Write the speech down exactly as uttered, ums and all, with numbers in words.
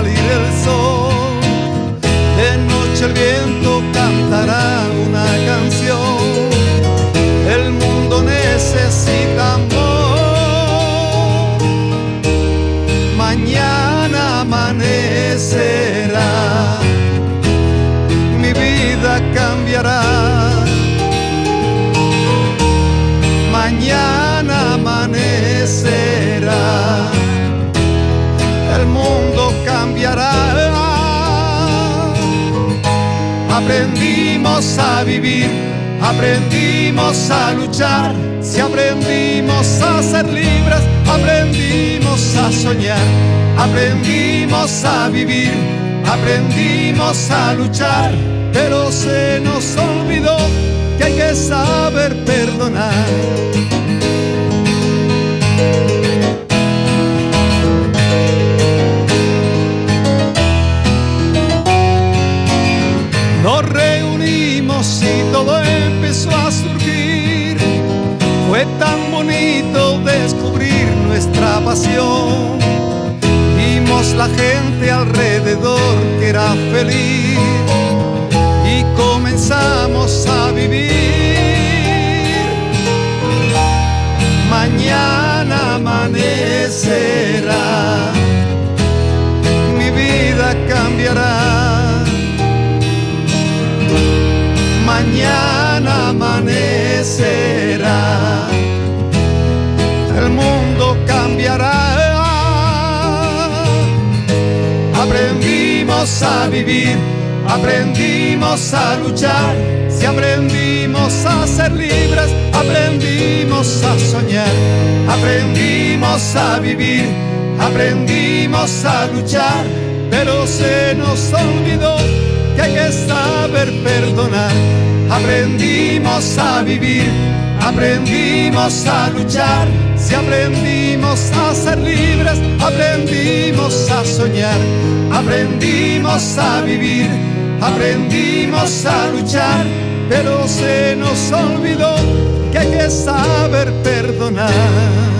salir el sol. De noche el viento cantará una canción. El mundo necesita amor. Mañana amanecerá, mi vida cambiará. Mañana amanecerá, el mundo cambiará. Aprendimos a vivir, aprendimos a luchar. Si aprendimos a ser libres, aprendimos a soñar. Aprendimos a vivir, aprendimos a luchar. Pero se nos olvidó que hay que saber perdonar. Nos reunimos y todo empezó a surgir. Fue tan bonito descubrir nuestra pasión. Vimos la gente alrededor que era feliz y comenzamos a vivir. Mañana amanecerá, mi vida cambiará. Mañana amanecerá, el mundo cambiará. Aprendimos a vivir, aprendimos a luchar. Si aprendimos a ser libres, aprendimos a soñar. Aprendimos a vivir, aprendimos a luchar. Pero se nos olvidó que hay que saber perdonar. Aprendimos a vivir, aprendimos a luchar. Si aprendimos a ser libres, aprendimos a soñar. Aprendimos a vivir, aprendimos a luchar. Pero se nos olvidó que hay que saber perdonar.